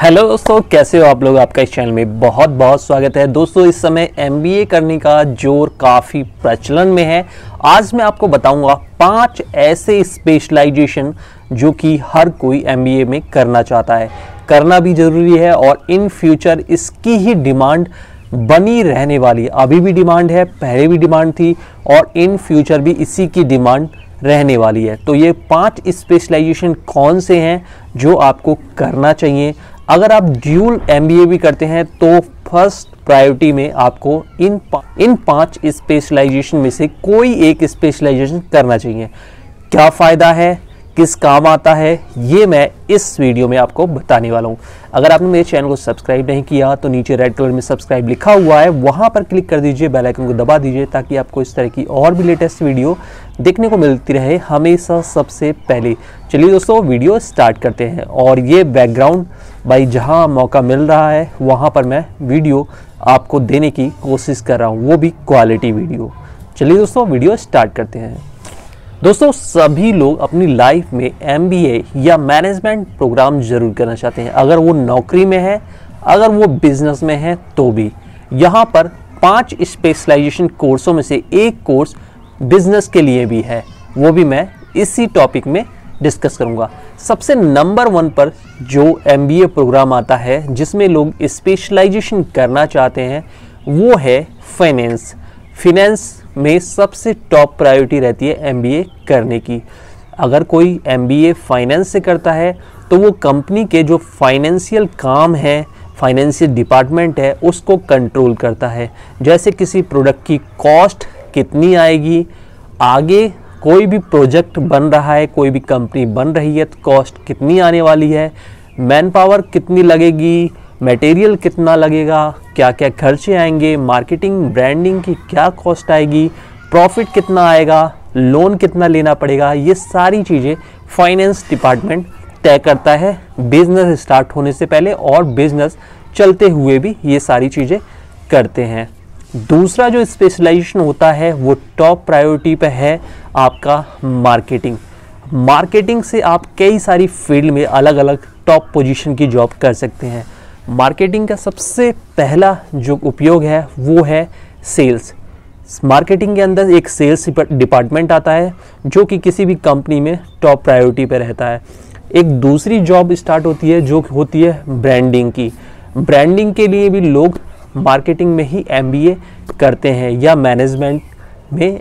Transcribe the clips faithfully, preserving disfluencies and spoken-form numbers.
Hello दोस्तों, कैसे हो आप लोग। आपका इस चैनल में बहुत बहुत स्वागत है। दोस्तों, इस समय एमबीए करने का जोर काफ़ी प्रचलन में है। आज मैं आपको बताऊंगा पांच ऐसे स्पेशलाइजेशन जो कि हर कोई एमबीए में करना चाहता है, करना भी ज़रूरी है और इन फ्यूचर इसकी ही डिमांड बनी रहने वाली है। अभी भी डिमांड है, पहले भी डिमांड थी और इन फ्यूचर भी इसी की डिमांड रहने वाली है। तो ये पांच स्पेशलाइजेशन कौन से हैं जो आपको करना चाहिए। अगर आप ड्यूल एमबीए भी करते हैं तो फर्स्ट प्रायोरिटी में आपको इन पा, इन पांच स्पेशलाइजेशन में से कोई एक स्पेशलाइजेशन करना चाहिए। क्या फ़ायदा है, किस काम आता है, ये मैं इस वीडियो में आपको बताने वाला हूँ। अगर आपने मेरे चैनल को सब्सक्राइब नहीं किया तो नीचे रेड कलर में सब्सक्राइब लिखा हुआ है, वहाँ पर क्लिक कर दीजिए, बेल आइकन को दबा दीजिए ताकि आपको इस तरह की और भी लेटेस्ट वीडियो देखने को मिलती रहे हमेशा सबसे पहले। चलिए दोस्तों, वीडियो स्टार्ट करते हैं। और ये बैकग्राउंड भाई जहाँ मौका मिल रहा है वहाँ पर मैं वीडियो आपको देने की कोशिश कर रहा हूँ, वो भी क्वालिटी वीडियो। चलिए दोस्तों, वीडियो स्टार्ट करते हैं। दोस्तों, सभी लोग अपनी लाइफ में एमबीए या मैनेजमेंट प्रोग्राम जरूर करना चाहते हैं। अगर वो नौकरी में है, अगर वो बिजनेस में है तो भी। यहाँ पर पांच स्पेशलाइजेशन कोर्सों में से एक कोर्स बिजनेस के लिए भी है, वो भी मैं इसी टॉपिक में डिस्कस करूँगा। सबसे नंबर वन पर जो एमबीए प्रोग्राम आता है जिसमें लोग स्पेशलाइजेशन करना चाहते हैं वो है फाइनेंस। फाइनेंस में सबसे टॉप प्रायोरिटी रहती है एमबीए करने की। अगर कोई एमबीए फाइनेंस से करता है तो वो कंपनी के जो फाइनेंशियल काम है, फाइनेंशियल डिपार्टमेंट है, उसको कंट्रोल करता है। जैसे किसी प्रोडक्ट की कॉस्ट कितनी आएगी, आगे कोई भी प्रोजेक्ट बन रहा है, कोई भी कंपनी बन रही है तो कॉस्ट कितनी आने वाली है, मैन पावर कितनी लगेगी, मटेरियल कितना लगेगा, क्या क्या खर्चे आएंगे, मार्केटिंग ब्रांडिंग की क्या कॉस्ट आएगी, प्रॉफिट कितना आएगा, लोन कितना लेना पड़ेगा, ये सारी चीज़ें फाइनेंस डिपार्टमेंट तय करता है बिजनेस स्टार्ट होने से पहले, और बिजनेस चलते हुए भी ये सारी चीज़ें करते हैं। दूसरा जो स्पेशलाइजेशन होता है वो टॉप प्रायोरिटी पे है आपका मार्केटिंग। मार्केटिंग से आप कई सारी फील्ड में अलग अलग टॉप पोजीशन की जॉब कर सकते हैं। मार्केटिंग का सबसे पहला जो उपयोग है वो है सेल्स। मार्केटिंग के अंदर एक सेल्स डिपार्टमेंट आता है जो कि किसी भी कंपनी में टॉप प्रायोरिटी पे रहता है। एक दूसरी जॉब स्टार्ट होती है जो होती है ब्रांडिंग की। ब्रांडिंग के लिए भी लोग मार्केटिंग में ही एमबीए करते हैं या मैनेजमेंट में,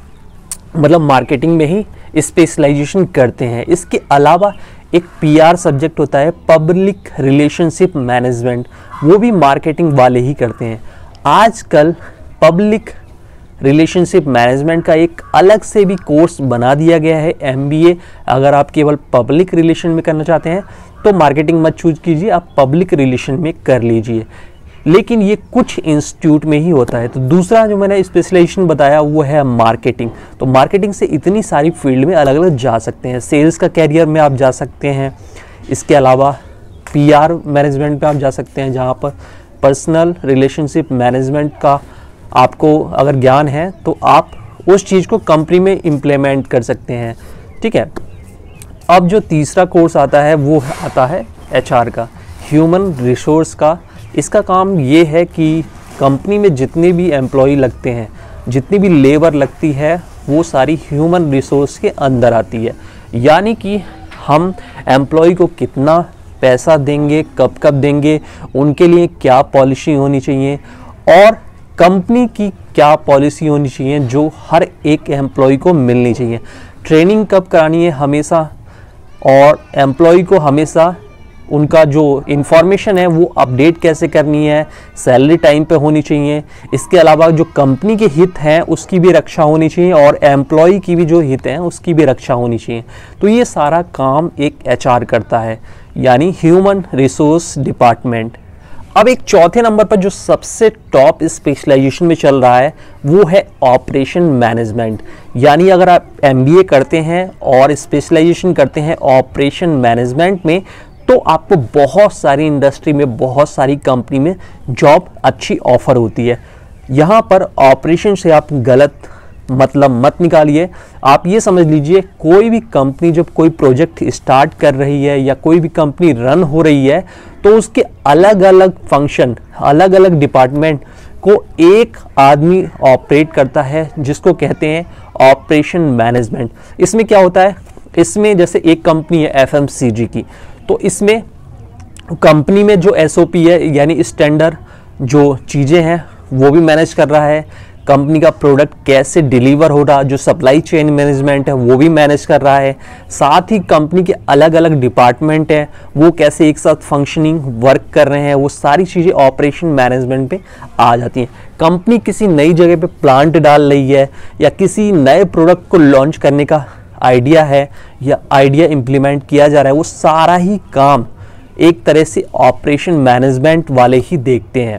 मतलब मार्केटिंग में ही स्पेशलाइजेशन करते हैं। इसके अलावा एक पीआर सब्जेक्ट होता है, पब्लिक रिलेशनशिप मैनेजमेंट, वो भी मार्केटिंग वाले ही करते हैं। आजकल पब्लिक रिलेशनशिप मैनेजमेंट का एक अलग से भी कोर्स बना दिया गया है एमबीए। अगर आप केवल पब्लिक रिलेशन में करना चाहते हैं तो मार्केटिंग मत चूज कीजिए, आप पब्लिक रिलेशन में कर लीजिए, लेकिन ये कुछ इंस्टीट्यूट में ही होता है। तो दूसरा जो मैंने स्पेशलाइजेशन बताया वो है मार्केटिंग। तो मार्केटिंग से इतनी सारी फील्ड में अलग अलग जा सकते हैं। सेल्स का कैरियर में आप जा सकते हैं, इसके अलावा पीआर मैनेजमेंट में आप जा सकते हैं जहाँ पर पर्सनल रिलेशनशिप मैनेजमेंट का आपको अगर ज्ञान है तो आप उस चीज़ को कंपनी में इम्प्लीमेंट कर सकते हैं। ठीक है। अब जो तीसरा कोर्स आता है वो आता है एचआर का, ह्यूमन रिसोर्स का। इसका काम ये है कि कंपनी में जितने भी एम्प्लॉय लगते हैं, जितनी भी लेबर लगती है, वो सारी ह्यूमन रिसोर्स के अंदर आती है। यानी कि हम एम्प्लॉय को कितना पैसा देंगे, कब कब देंगे, उनके लिए क्या पॉलिसी होनी चाहिए और कंपनी की क्या पॉलिसी होनी चाहिए जो हर एक एम्प्लॉय को मिलनी चाहिए। ट्रेनिंग कब करानी है हमेशा, और एम्प्लॉय को हमेशा उनका जो इन्फॉर्मेशन है वो अपडेट कैसे करनी है, सैलरी टाइम पे होनी चाहिए। इसके अलावा जो कंपनी के हित हैं उसकी भी रक्षा होनी चाहिए और एम्प्लॉय की भी जो हित हैं उसकी भी रक्षा होनी चाहिए। तो ये सारा काम एक एचआर करता है, यानी ह्यूमन रिसोर्स डिपार्टमेंट। अब एक चौथे नंबर पर जो सबसे टॉप स्पेशलाइजेशन में चल रहा है वो है ऑपरेशन मैनेजमेंट। यानी अगर आप एमबीए करते हैं और स्पेशलाइजेशन करते हैं ऑपरेशन मैनेजमेंट में तो आपको बहुत सारी इंडस्ट्री में, बहुत सारी कंपनी में जॉब अच्छी ऑफर होती है। यहाँ पर ऑपरेशन से आप गलत मतलब मत निकालिए। आप ये समझ लीजिए, कोई भी कंपनी जब कोई प्रोजेक्ट स्टार्ट कर रही है या कोई भी कंपनी रन हो रही है तो उसके अलग अलग फंक्शन, अलग अलग डिपार्टमेंट को एक आदमी ऑपरेट करता है, जिसको कहते हैं ऑपरेशन मैनेजमेंट। इसमें क्या होता है, इसमें जैसे एक कंपनी है एफ एम सी जी की, तो इसमें कंपनी में जो एस ओ पी है यानी स्टैंडर्ड जो चीज़ें हैं वो भी मैनेज कर रहा है, कंपनी का प्रोडक्ट कैसे डिलीवर हो रहा, जो सप्लाई चेन मैनेजमेंट है वो भी मैनेज कर रहा है, साथ ही कंपनी के अलग अलग डिपार्टमेंट है वो कैसे एक साथ फंक्शनिंग वर्क कर रहे हैं, वो सारी चीज़ें ऑपरेशन मैनेजमेंट पे आ जाती हैं। कंपनी किसी नई जगह पे प्लांट डाल रही है या किसी नए प्रोडक्ट को लॉन्च करने का आइडिया है या आइडिया इम्प्लीमेंट किया जा रहा है, वो सारा ही काम एक तरह से ऑपरेशन मैनेजमेंट वाले ही देखते हैं।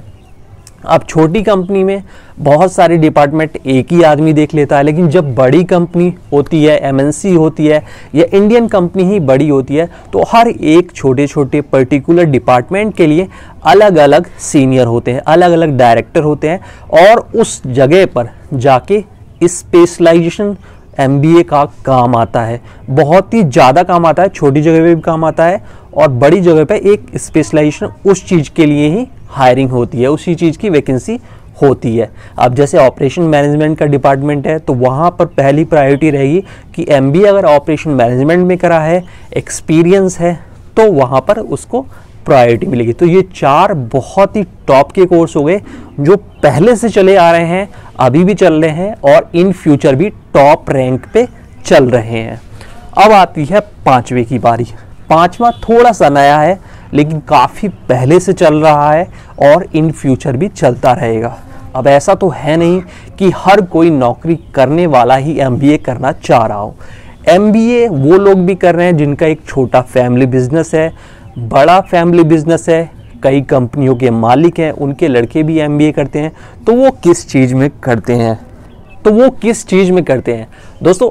अब छोटी कंपनी में बहुत सारे डिपार्टमेंट एक ही आदमी देख लेता है, लेकिन जब बड़ी कंपनी होती है, एम एन सी होती है या इंडियन कंपनी ही बड़ी होती है, तो हर एक छोटे छोटे पर्टिकुलर डिपार्टमेंट के लिए अलग अलग सीनियर होते हैं, अलग अलग डायरेक्टर होते हैं, और उस जगह पर जाके स्पेशलाइजेशन एम बी ए का काम आता है। बहुत ही ज़्यादा काम आता है, छोटी जगह पे भी काम आता है और बड़ी जगह पे एक स्पेशलाइजेशन उस चीज़ के लिए ही हायरिंग होती है, उसी चीज़ की वैकेंसी होती है। अब जैसे ऑपरेशन मैनेजमेंट का डिपार्टमेंट है तो वहाँ पर पहली प्रायोरिटी रहेगी कि एम बी ए अगर ऑपरेशन मैनेजमेंट में करा है, एक्सपीरियंस है, तो वहाँ पर उसको प्रायोरिटी मिलेगी। तो ये चार बहुत ही टॉप के कोर्स हो गए जो पहले से चले आ रहे हैं, अभी भी चल रहे हैं और इन फ्यूचर भी टॉप रैंक पे चल रहे हैं। अब आती है पांचवे की बारी। पांचवा थोड़ा सा नया है लेकिन काफ़ी पहले से चल रहा है और इन फ्यूचर भी चलता रहेगा। अब ऐसा तो है नहीं कि हर कोई नौकरी करने वाला ही एम बी ए करना चाह रहा हो। एम बी ए वो लोग भी कर रहे हैं जिनका एक छोटा फैमिली बिजनेस है, बड़ा फैमिली बिजनेस है, कई कंपनियों के मालिक हैं, उनके लड़के भी एम बी ए करते हैं। तो वो किस चीज़ में करते हैं तो वो किस चीज़ में करते हैं दोस्तों,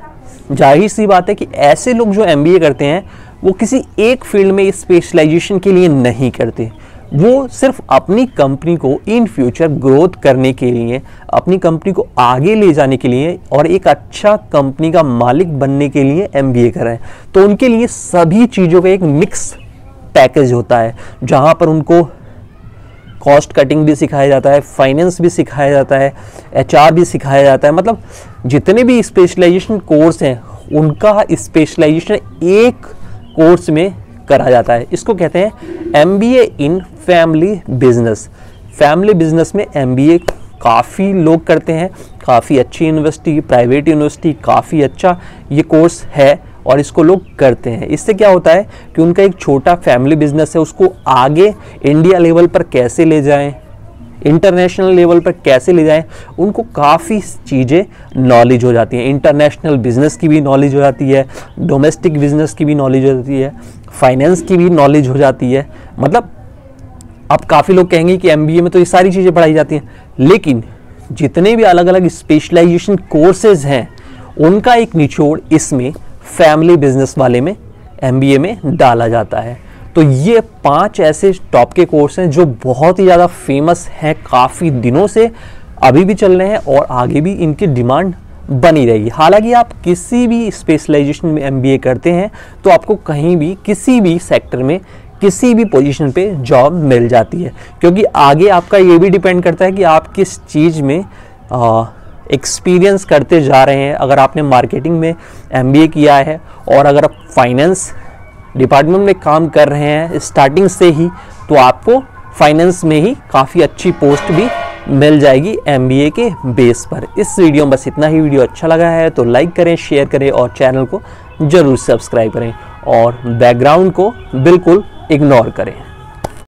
जाहिर सी बात है कि ऐसे लोग जो एम बी ए करते हैं वो किसी एक फील्ड में स्पेशलाइजेशन के लिए नहीं करते, वो सिर्फ अपनी कंपनी को इन फ्यूचर ग्रोथ करने के लिए, अपनी कंपनी को आगे ले जाने के लिए और एक अच्छा कंपनी का मालिक बनने के लिए एम बी ए कर रहे हैं। तो उनके लिए सभी चीज़ों का एक मिक्स पैकेज होता है, जहाँ पर उनको कॉस्ट कटिंग भी सिखाया जाता है, फाइनेंस भी सिखाया जाता है, एच आर भी सिखाया जाता है। मतलब जितने भी स्पेशलाइजेशन कोर्स हैं उनका स्पेशलाइजेशन एक कोर्स में करा जाता है। इसको कहते हैं M B A in family business. Family business में एम बी ए काफ़ी लोग करते हैं, काफ़ी अच्छी यूनिवर्सिटी, प्राइवेट यूनिवर्सिटी, काफ़ी अच्छा ये कोर्स है और इसको लोग करते हैं। इससे क्या होता है कि उनका एक छोटा फैमिली बिजनेस है, उसको आगे इंडिया लेवल पर कैसे ले जाएं, इंटरनेशनल लेवल पर कैसे ले जाएं, उनको काफ़ी चीज़ें नॉलेज हो जाती हैं। इंटरनेशनल बिजनेस की भी नॉलेज हो जाती है, डोमेस्टिक बिजनेस की भी नॉलेज हो जाती है, फाइनेंस की भी नॉलेज हो जाती है। मतलब अब काफ़ी लोग कहेंगे कि एम बी ए में तो ये सारी चीज़ें पढ़ाई जाती हैं, लेकिन जितने भी अलग अलग स्पेशलाइजेशन कोर्सेज हैं उनका एक निचोड़ इसमें फैमिली बिजनेस वाले में एम बी ए में डाला जाता है। तो ये पांच ऐसे टॉप के कोर्स हैं जो बहुत ही ज़्यादा फेमस हैं, काफ़ी दिनों से अभी भी चल रहे हैं और आगे भी इनकी डिमांड बनी रहेगी। हालांकि आप किसी भी स्पेशलाइजेशन में एम बी ए करते हैं तो आपको कहीं भी किसी भी सेक्टर में किसी भी पोजीशन पे जॉब मिल जाती है, क्योंकि आगे आपका ये भी डिपेंड करता है कि आप किस चीज़ में एक्सपीरियंस करते जा रहे हैं। अगर आपने मार्केटिंग में एम बी ए किया है और अगर आप फाइनेंस डिपार्टमेंट में काम कर रहे हैं स्टार्टिंग से ही, तो आपको फाइनेंस में ही काफ़ी अच्छी पोस्ट भी मिल जाएगी एम बी ए के बेस पर। इस वीडियो में बस इतना ही। वीडियो अच्छा लगा है तो लाइक करें, शेयर करें और चैनल को ज़रूर सब्सक्राइब करें और बैकग्राउंड को बिल्कुल इग्नोर करें।